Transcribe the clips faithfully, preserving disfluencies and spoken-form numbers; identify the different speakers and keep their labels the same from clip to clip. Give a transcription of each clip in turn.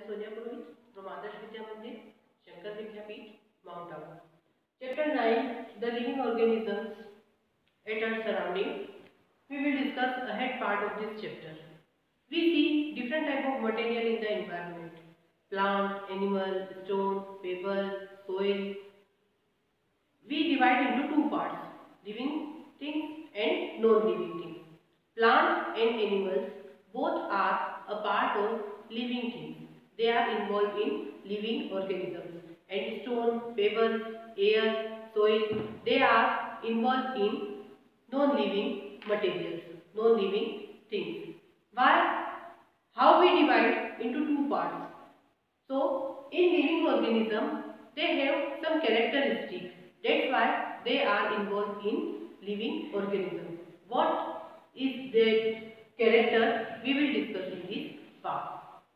Speaker 1: Sonia Purohit from Adarsh Vidya Mandir, Shankar Vidyapeeth, Mount Abu. Chapter nine, the living organisms at our surrounding. We will discuss ahead part of this chapter. We see different type of material in the environment: plant, animal, stone, paper, soil. We divide into two parts: living things and non-living things. Plants and animals both are a part of living things. They are involved in living organisms. And stone, pebbles, air, soil, they are involved in non-living materials, non-living things. Why? How we divide into two parts? So, in living organism, they have some characteristics. That's why they are involved in living organism. What is their character? We will discuss in this part.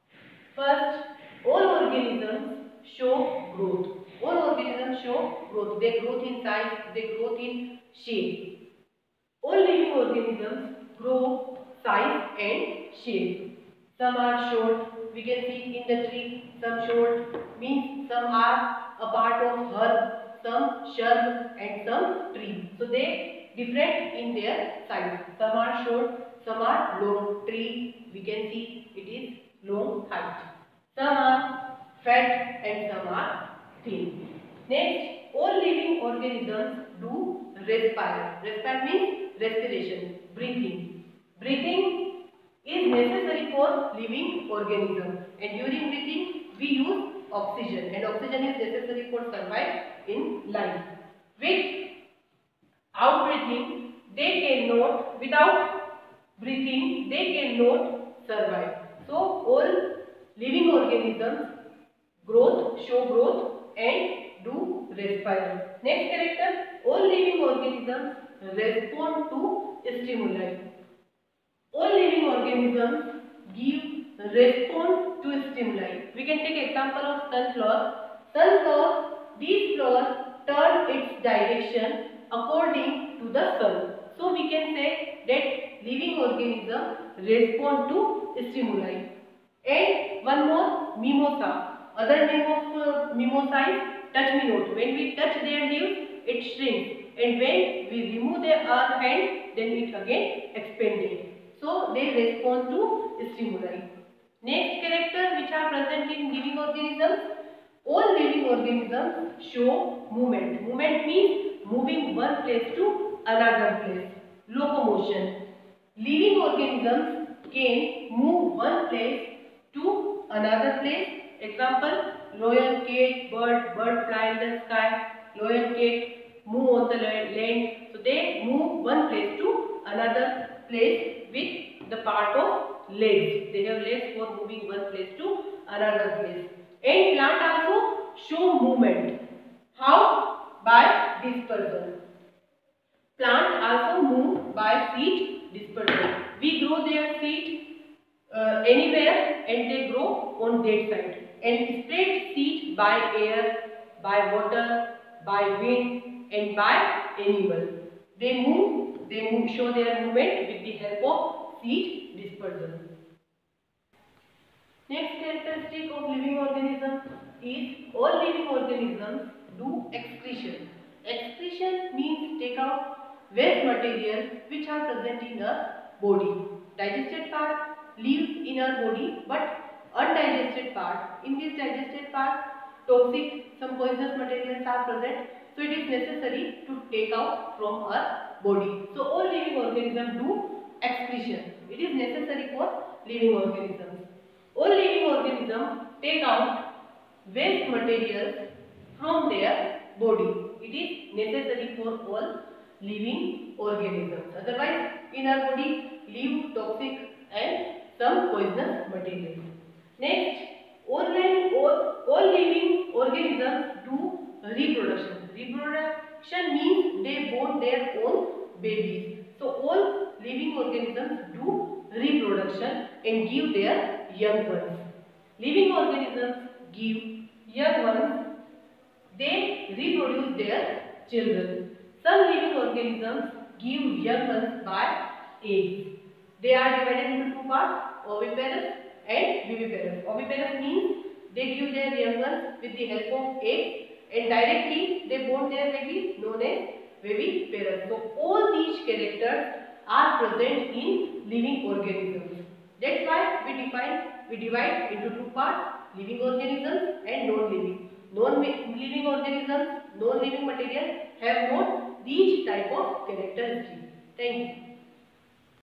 Speaker 1: First, all organisms show growth. All organisms show growth. They grow in size, they grow in shape. All living organisms grow size and shape. Some are short, we can see in the tree, some short, means some are a part of herb, some shrub and some tree. So they different in their size. Some are short, some are long. Tree, we can see it is long height. Some are fat and some are thin. Next, all living organisms do respire. Respire means respiration, breathing. Breathing is necessary for living organism, and during breathing we use oxygen, and oxygen is necessary for survive in life. With out breathing they cannot, without breathing they cannot survive. So all living organisms growth, show growth and do respire. Next character, all living organisms respond to stimuli. All living organisms give respond to stimuli. We can take example of sunflower. Sunflower, these flowers turn its direction according to the sun. So we can say that living organisms respond to stimuli. And one more, mimosa. Other name of uh, mimosa is touch me not. When we touch their leaves, it shrinks, and when we remove their our hand, then it again expanded. So they respond to stimuli. Next character which are present in living organisms. All living organisms show movement. Movement means moving one place to another place. Locomotion. Living organisms can move one place to another place. Example, lion, cat, bird, bird fly in the sky, lion, cat move on the land. So they move one place to another place with the part of legs. They have legs for moving one place to another place. And plant also show movement. How? By dispersal. Plant also move by seed dispersal. We grow their seed uh, anywhere and they grow on that side, and spread seed by air, by water, by wind and by animal. They move, they move, show their movement with the help of seed dispersal. Next characteristic of living organisms is all living organisms do excretion. Excretion means take out waste material which are present in our body. Digested part lives in our body, but undigested part, in this digested part toxic, some poisonous materials are present, so it is necessary to take out from our body. So all living organisms do excretion. It is necessary for living organisms. All living organisms take out waste materials from their body. It is necessary for all living organisms. Otherwise, in our body live toxic and some poisonous materials. Next, all, all, all living organisms do reproduction. Reproduction means they born their own babies. So all living organisms do reproduction and give their young ones. Living organisms give young ones, they reproduce their children. Some living organisms give young ones by eggs. They are divided into two parts: oviparous and viviparous. Oviparous means they give their young ones with the help of egg, and directly they born their baby known as viviparous. So all these characters are present in living organisms. That's why we define, we divide into two parts: living organisms and non-living. Non-living organisms, non-living material have not these type of characteristics. Thank you.